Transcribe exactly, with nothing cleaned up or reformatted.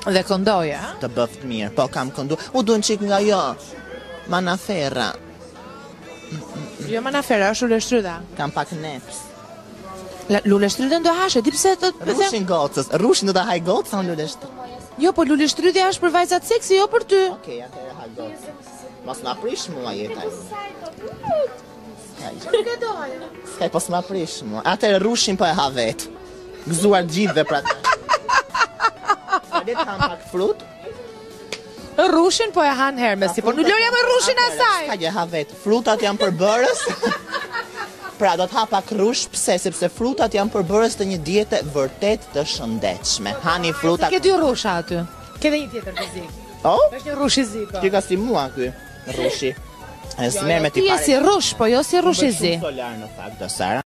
Dhe këndoja? Të bëft mirë, po kam këndu. U duan qik nga jo, Manafera. Jo Manafera, është Lule Shtrydha. Kam pak neps. Lule Shtrydha do hashe, ti pse të... Rushin gocës, rushin do të haj gocë, sa Lule Shtrydha. Jo, po Lule Shtrydha është për vajzat seksi, jo për ty. Okej, atëherë haj gocë. Mos ma prish mua jetaj. Nuk e doj. Skaj, pos ma prish mua. Atëherë rushin po e ha vetë. Gëzuar gjithve pra të. Dhe kam pak frut. Rushin po e han Hermesi, po nuk lërja me rushin asaj. Ska gjë ha vetë, frutat janë për bërës. Pra do të ha pak rush, pse? Sepse frutat janë për bërës të një diete vërtet të shëndetshme. Hani frutat... Ke dy rusha aty. Ke dhe një tjetër të zik. O? Është një rush i zik. Ti ka si mua ky, rushi. Ti je si rush, po jo si rush i zi. Solar në fakt, do Sara.